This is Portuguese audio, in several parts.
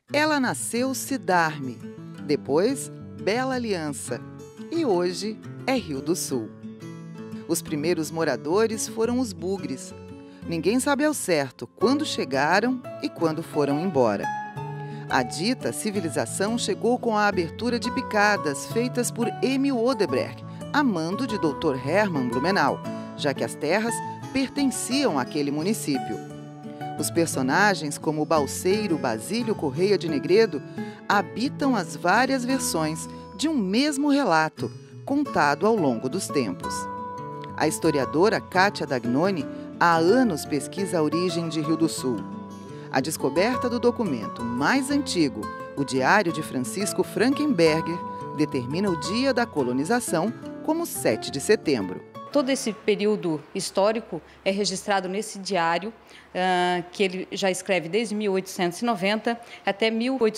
Ela nasceu Cidarme, depois Bela Aliança e hoje é Rio do Sul. Os primeiros moradores foram os bugres. Ninguém sabe ao certo quando chegaram e quando foram embora. A dita civilização chegou com a abertura de picadas feitas por Emil Odebrecht, a mando de Dr. Hermann Blumenau, já que as terras pertenciam àquele município. Os personagens, como o balseiro Basílio Correia de Negredo, habitam as várias versões de um mesmo relato, contado ao longo dos tempos. A historiadora Kátia Dagnoni há anos pesquisa a origem de Rio do Sul. A descoberta do documento mais antigo, o Diário de Francisco Frankenberger, determina o dia da colonização como 7 de setembro. Todo esse período histórico é registrado nesse diário, que ele já escreve desde 1890 até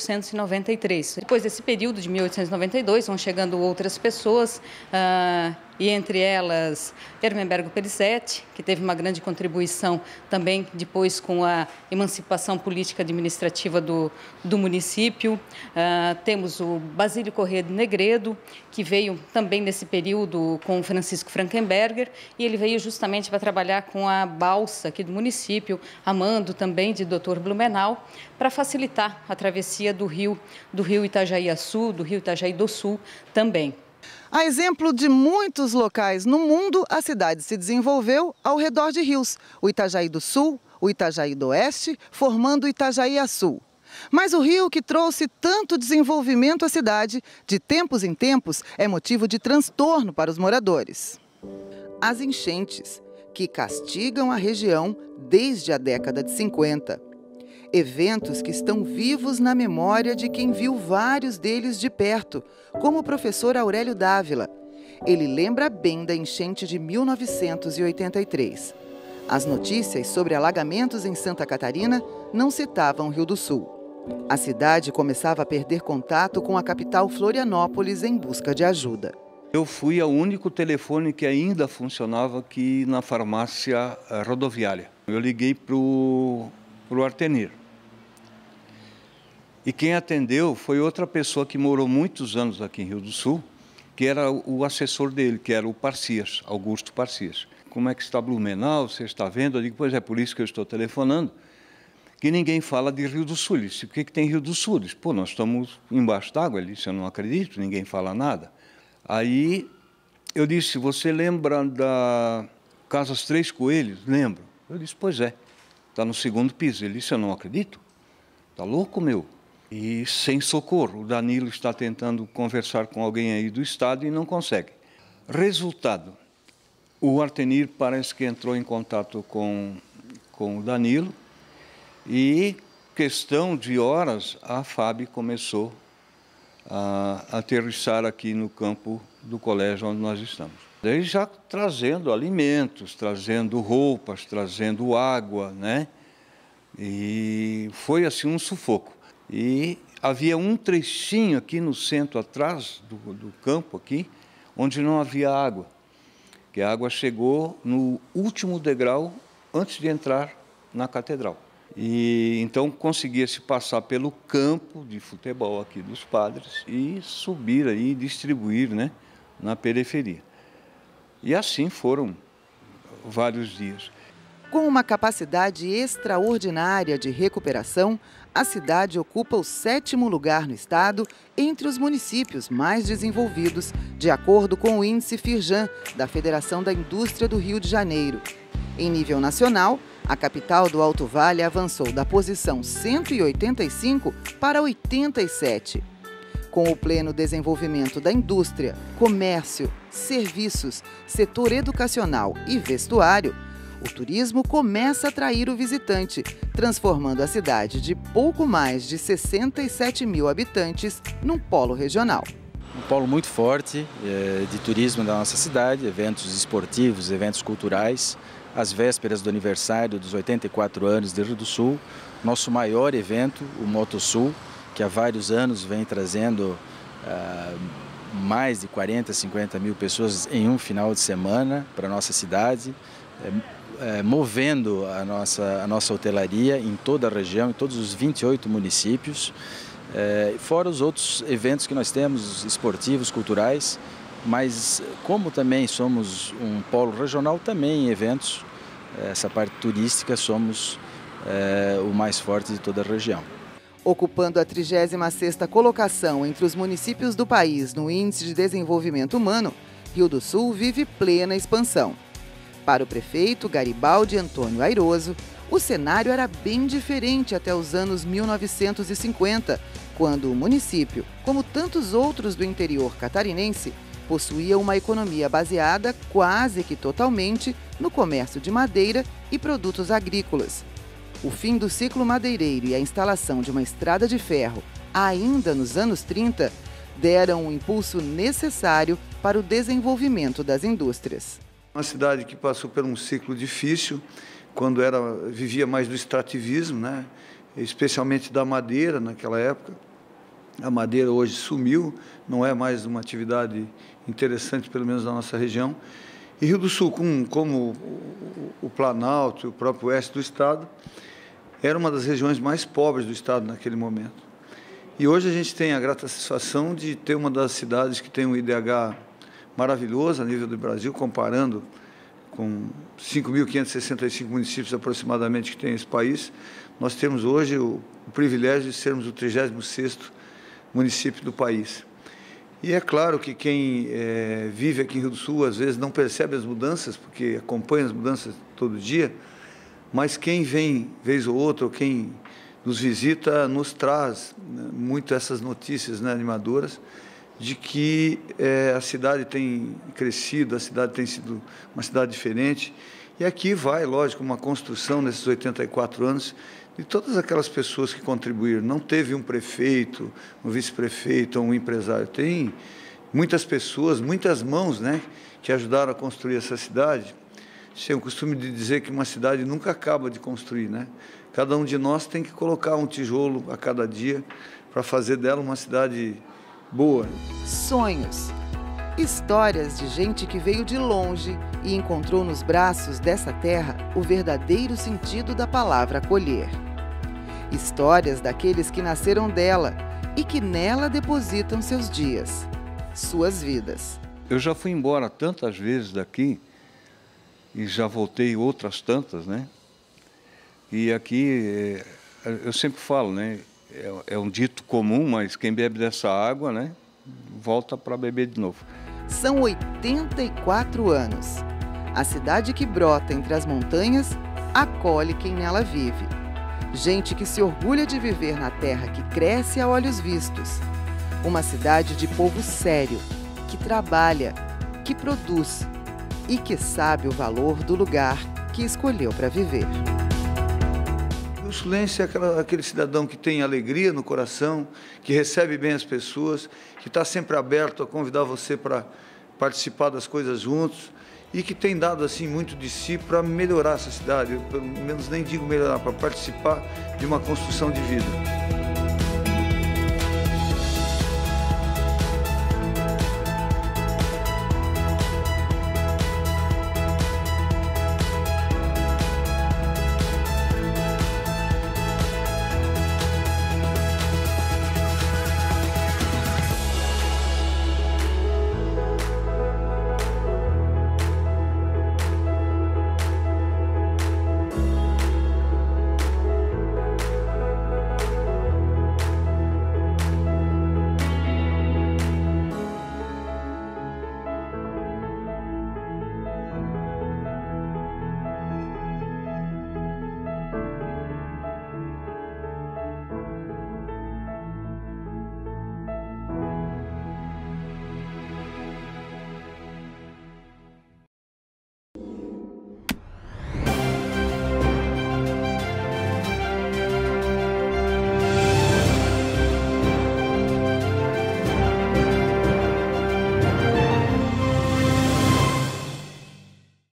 1893. Depois desse período de 1892, vão chegando outras pessoas, e entre elas Ermenbergo Perissetti, que teve uma grande contribuição também depois com a emancipação política administrativa do município. Temos o Basílio Corrêa de Negredo, que veio também nesse período com Francisco Frankenberger, e ele veio justamente para trabalhar com a balsa aqui do município, a mando também de Dr. Blumenau, para facilitar a travessia do rio Itajaí-Açu, do rio Itajaí do Sul também. A exemplo de muitos locais no mundo, a cidade se desenvolveu ao redor de rios, o Itajaí do Sul, o Itajaí do Oeste, formando o Itajaí-Açu. Mas o rio que trouxe tanto desenvolvimento à cidade, de tempos em tempos, é motivo de transtorno para os moradores. As enchentes, que castigam a região desde a década de 50. Eventos que estão vivos na memória de quem viu vários deles de perto, como o professor Aurélio Dávila. Ele lembra bem da enchente de 1983. As notícias sobre alagamentos em Santa Catarina não citavam Rio do Sul. A cidade começava a perder contato com a capital Florianópolis em busca de ajuda. Eu fui ao único telefone que ainda funcionava aqui na farmácia rodoviária. Eu liguei para o Artenir. E quem atendeu foi outra pessoa que morou muitos anos aqui em Rio do Sul, que era o assessor dele, que era o Parcias, Augusto Parcias. Como é que está Blumenau? Você está vendo? Eu digo, pois é, por isso que eu estou telefonando, que ninguém fala de Rio do Sul. Ele disse, o que tem Rio do Sul? Eu disse, pô, nós estamos embaixo d'água. Ele disse, eu não acredito, ninguém fala nada. Aí eu disse, você lembra da Casas Três Coelhos? Lembro. Eu disse, pois é, está no segundo piso. Ele disse, eu não acredito. Está louco, meu? E sem socorro. O Danilo está tentando conversar com alguém aí do estado e não consegue. Resultado, o Artenir parece que entrou em contato com o Danilo e, questão de horas, a FAB começou a aterrissar aqui no campo do colégio onde nós estamos. Daí já trazendo alimentos, trazendo roupas, trazendo água, né? E foi assim um sufoco. E havia um trechinho aqui no centro, atrás do campo aqui, onde não havia água. Que a água chegou no último degrau antes de entrar na catedral. E então conseguia-se passar pelo campo de futebol aqui dos padres e subir aí e distribuir, né, na periferia. E assim foram vários dias. Com uma capacidade extraordinária de recuperação, a cidade ocupa o 7º lugar no estado entre os municípios mais desenvolvidos, de acordo com o índice Firjan, da Federação da Indústria do Rio de Janeiro. Em nível nacional, a capital do Alto Vale avançou da posição 185 para 87. Com o pleno desenvolvimento da indústria, comércio, serviços, setor educacional e vestuário, o turismo começa a atrair o visitante, transformando a cidade de pouco mais de 67 mil habitantes num polo regional. Um polo muito forte de turismo da nossa cidade, eventos esportivos, eventos culturais. Às vésperas do aniversário dos 84 anos de Rio do Sul, nosso maior evento, o Motosul, que há vários anos vem trazendo mais de 40, 50 mil pessoas em um final de semana para a nossa cidade. movendo a nossa hotelaria em toda a região, em todos os 28 municípios, fora os outros eventos que nós temos, esportivos, culturais, mas como também somos um polo regional, também em eventos, essa parte turística, somos o mais forte de toda a região. Ocupando a 36ª colocação entre os municípios do país no Índice de Desenvolvimento Humano, Rio do Sul vive plena expansão. Para o prefeito Garibaldi Antônio Airoso, o cenário era bem diferente até os anos 1950, quando o município, como tantos outros do interior catarinense, possuía uma economia baseada quase que totalmente no comércio de madeira e produtos agrícolas. O fim do ciclo madeireiro e a instalação de uma estrada de ferro, ainda nos anos 30, deram o impulso necessário para o desenvolvimento das indústrias. Uma cidade que passou por um ciclo difícil, quando vivia mais do extrativismo, né? Especialmente da madeira naquela época. A madeira hoje sumiu, não é mais uma atividade interessante, pelo menos na nossa região. E Rio do Sul, como o Planalto e o próprio oeste do estado, era uma das regiões mais pobres do estado naquele momento. E hoje a gente tem a grata satisfação de ter uma das cidades que tem um IDH maravilhoso a nível do Brasil, comparando com 5.565 municípios aproximadamente que tem esse país. Nós temos hoje o privilégio de sermos o 36º município do país. E é claro que quem vive aqui em Rio do Sul, às vezes, não percebe as mudanças, porque acompanha as mudanças todo dia, mas quem vem, vez ou outra, ou quem nos visita, nos traz, né, muito essas notícias, né, animadoras, de que a cidade tem crescido, a cidade tem sido uma cidade diferente. E aqui vai, lógico, uma construção nesses 84 anos de todas aquelas pessoas que contribuíram. Não teve um prefeito, um vice-prefeito ou um empresário. Tem muitas pessoas, muitas mãos, né, que ajudaram a construir essa cidade. Tem o costume de dizer que uma cidade nunca acaba de construir, né? Cada um de nós tem que colocar um tijolo a cada dia para fazer dela uma cidade boa. Sonhos. Histórias de gente que veio de longe e encontrou nos braços dessa terra o verdadeiro sentido da palavra acolher. Histórias daqueles que nasceram dela e que nela depositam seus dias, suas vidas. Eu já fui embora tantas vezes daqui e já voltei outras tantas, né? E aqui, eu sempre falo, né? É um dito comum, mas quem bebe dessa água, né, volta para beber de novo. São 84 anos. A cidade que brota entre as montanhas acolhe quem nela vive. Gente que se orgulha de viver na terra que cresce a olhos vistos. Uma cidade de povo sério, que trabalha, que produz e que sabe o valor do lugar que escolheu para viver. O sulense é aquele cidadão que tem alegria no coração, que recebe bem as pessoas, que está sempre aberto a convidar você para participar das coisas juntos e que tem dado assim muito de si para melhorar essa cidade. Eu, pelo menos nem digo melhorar, para participar de uma construção de vida.